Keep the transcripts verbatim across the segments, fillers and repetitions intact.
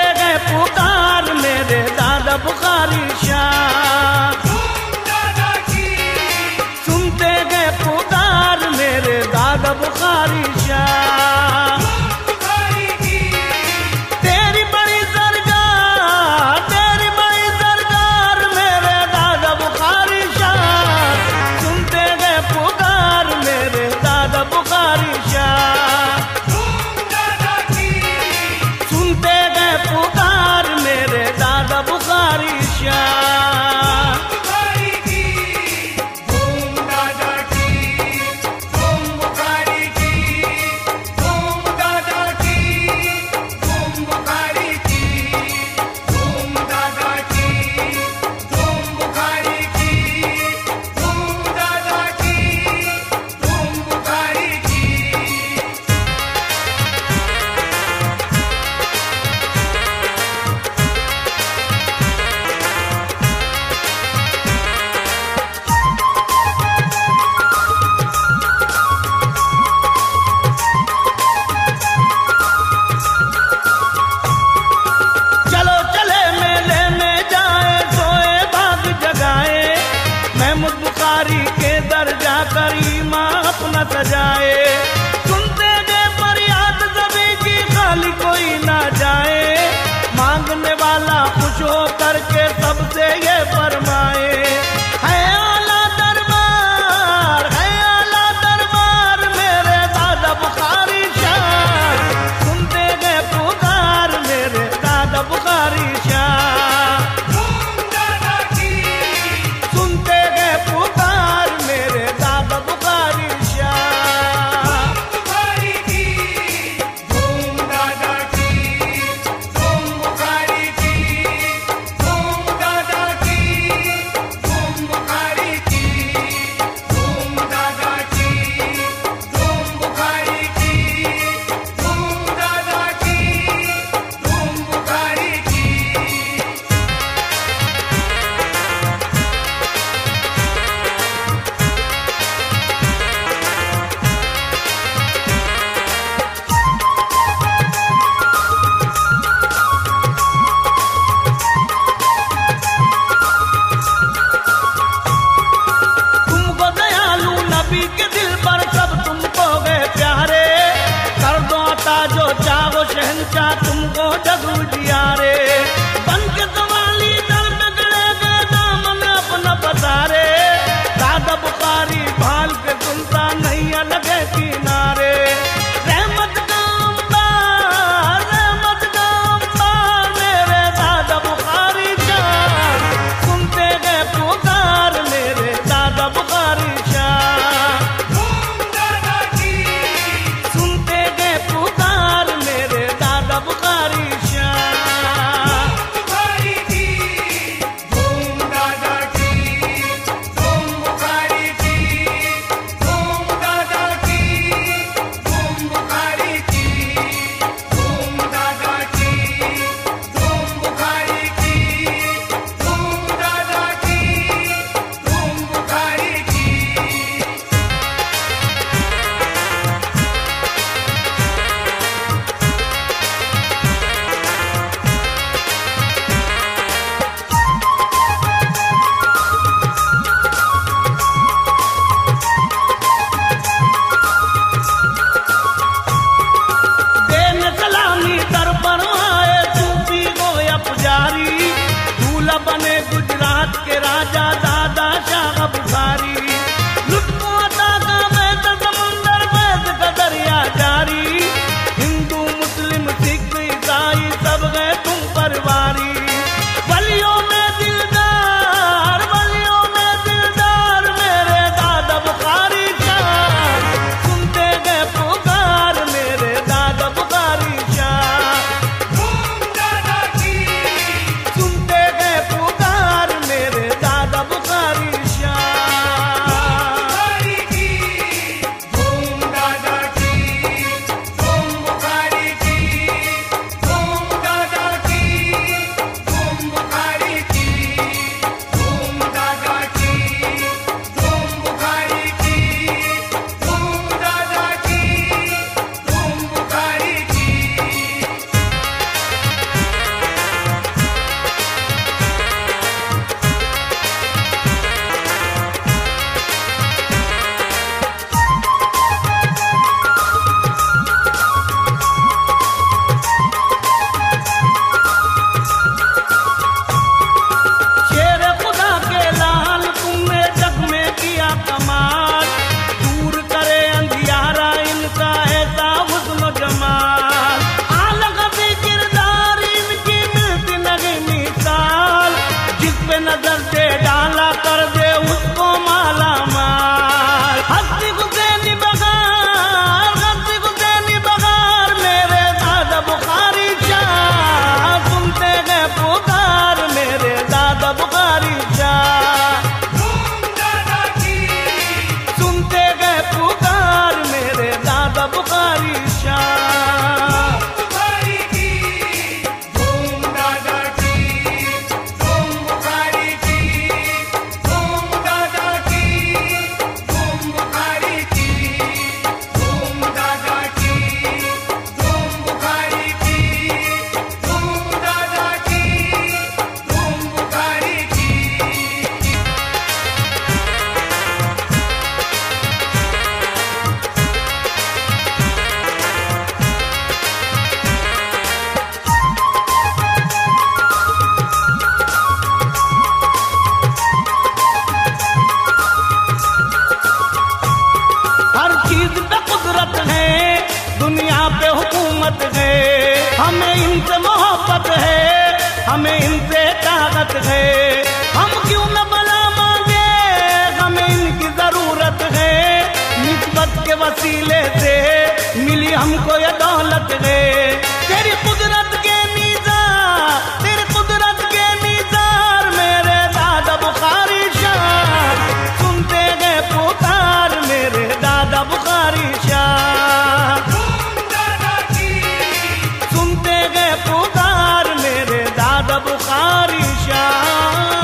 गए पुकार मेरे दादा बुखारी शाह, सुनते गए पुकार मेरे दादा बुखारी शाह। तेरी बड़ी सरकार, तेरी बड़ी सरकार मेरे दादा बुखारी शाह, सुनते गए पुकार मेरे दादा बुखारी शाह, सुनते गए पुकार मेरे दादा बुखारी शाह। सजाए सुनते गए फरियाद सभी की, खाली कोई ना जाए, मांगने वाला खुश हो करके सबसे ये फरमाए, है आला दरबार, है आला दरबार मेरे दादा बुखारी शाह, सुनते गए पुकार मेरे दादा बुखारी शाह, सुनते गए पुकार मेरे दादा बुखारी शहंशाह तुमको जग उजियारे, बन के सवाली दर पे गड़े गए दामन अपना पसारे, दादा बुखारी भाल के सुनता नहीं लगे किनारे, रहमत का अंबार, रहमत का अंबार मेरे दादा बुखारी शाह, सुनते गए पुकार मेरे दादा बुखारी शाह, सुनते गए पुकार मेरे दादा बुखारी बने गुजरात के राजा दादा शाह बुखारी, लुत्फो अता का वैद समुंदर वैद का दरिया जारी, हिंदू मुस्लिम सिख ईसाई सब गए तुम परवारी, वलियों में दिलदार, वलियों में दिलदार मेरे दादा बुखारी शाह, सुनते गए पुकार मेरे दादा बुखारी शाह, सुनते गए पुकार मेरे दादा बुखारी शाह। दादा बुखारी शाह।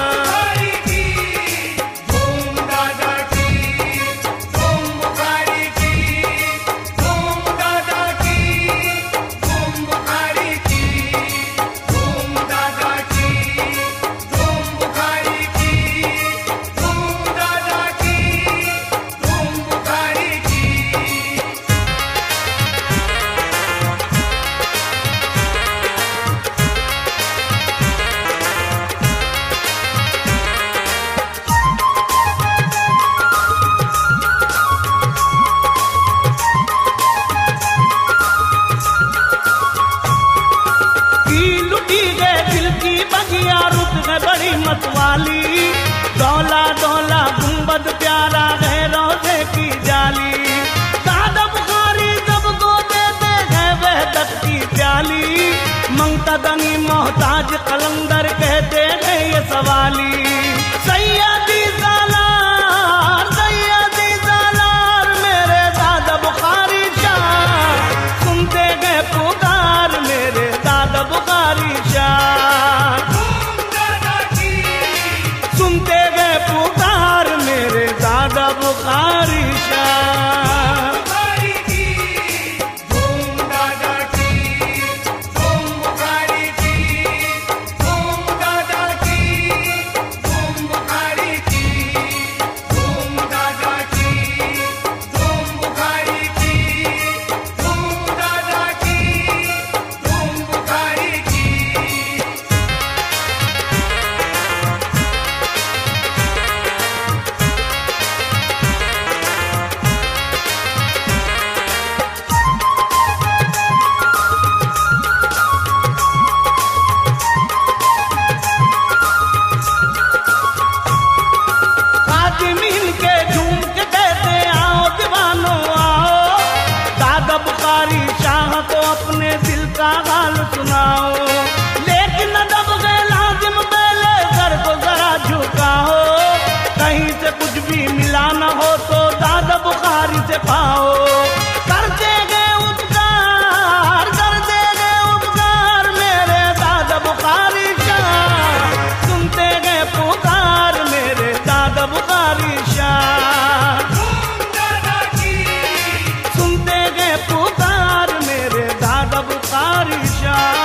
बड़ी मतवाली दौला दौला गुंबद प्यारा है रोजे की जाली। दादा बुखारी जब को देते हैं वहदत की प्याली। मंगता दनी मोहताज कलंदर कहते हैं ये सवाली। सैयदी सालार सैयदी सालार मेरे दादा बुखारी शाह। सुनते गए पुकार मेरे दादा बुखारी शाह। सुनते गए पुकार मेरे दादा बुखारी शाह। तो अपने दिल का हाल सुनाओ। लेकिन दब गए लाजिम पहले सर को जरा झुकाओ। कहीं से कुछ भी मिला न हो तो दादा बुखारी से पाओ। करते गए उपकार करते गए उपकार मेरे दादा बुखारी शाह। सुनते गए पुकार मेरे दादा बुखारी शाह। सुनते गए पुकार मेरे दादा बुखारी शाह।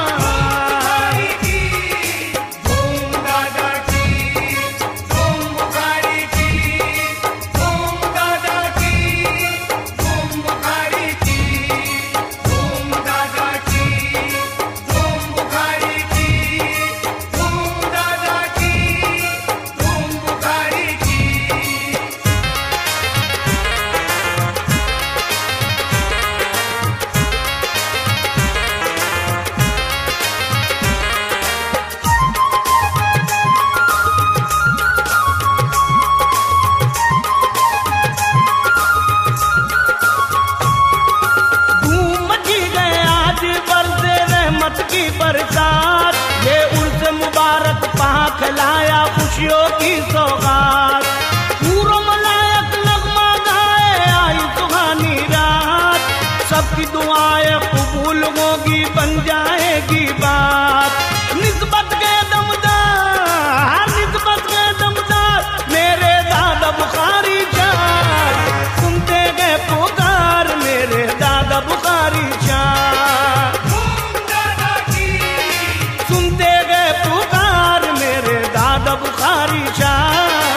की बरसात ये उर्स मुबारक पहा खिलाया खुशियों की सौगात। पूरो मलायक नगमा गाए आई सुहानी रात। सबकी दुआएं कबूल होगी बन जाएगी बात। निस्बत के दमदार निस्बत के दमदार मेरे दादा बुखारी शाह। सुनते गए पुकार मेरे दादा बुखारी शाह। सुनते गए पुकार मेरे दादा बुखारी शाह।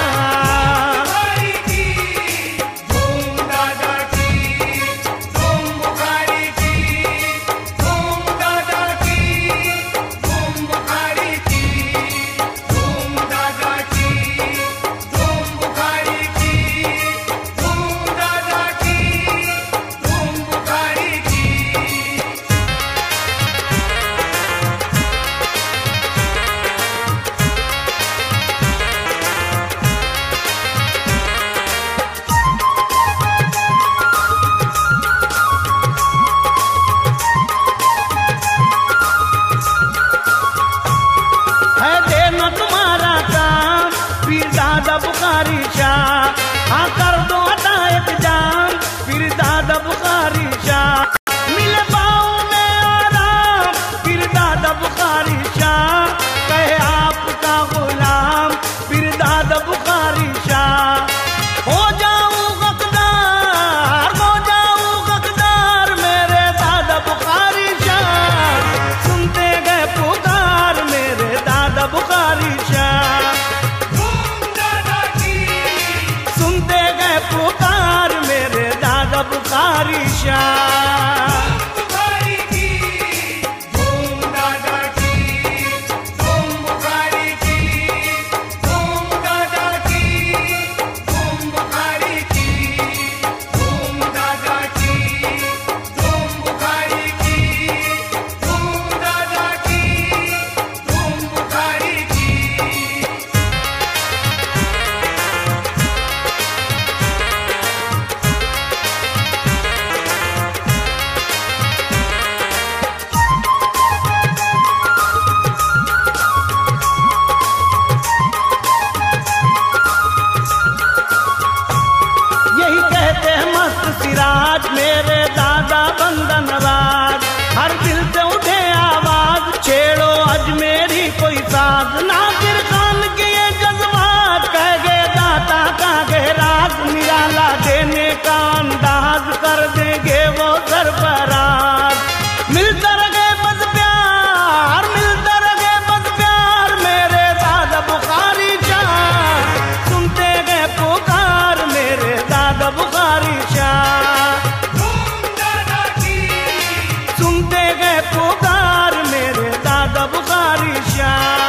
दादा बुखारी शाह। हाँ कर दो अता इल्जाम फिर दादा बुखारी शाह। मिले पाँव में आराम फिर दादा बुखारी बुखारी शाह, कहे आपका गुलाम फिर दादा बुखारी शाह। हो जाऊं गद्दार, हो जाऊं गद्दार मेरे दादा बुखारी शाह, सुनते गए पुकार मेरे दादा बुखारी शाह, सुनते गए पुकार मेरे दादा बुखारी शाह। सिराज मेरे दादा बंदन राज, हर दिल से उठे आवाज छेड़ो अजमेरी कोई साज। नासिर खान के ये जज्बात कह गए दाता का गहराज, निराला देने का अंदाज कर देंगे वो सरफराज। मिलता रहे बस प्यार, मिलता रहे बस प्यार मेरे दादा बुखारी शाह, सुनते गए पुकार मेरे दादा बुखारी शाह, सुनते गए पुकार मेरे दादा बुखारी शाह।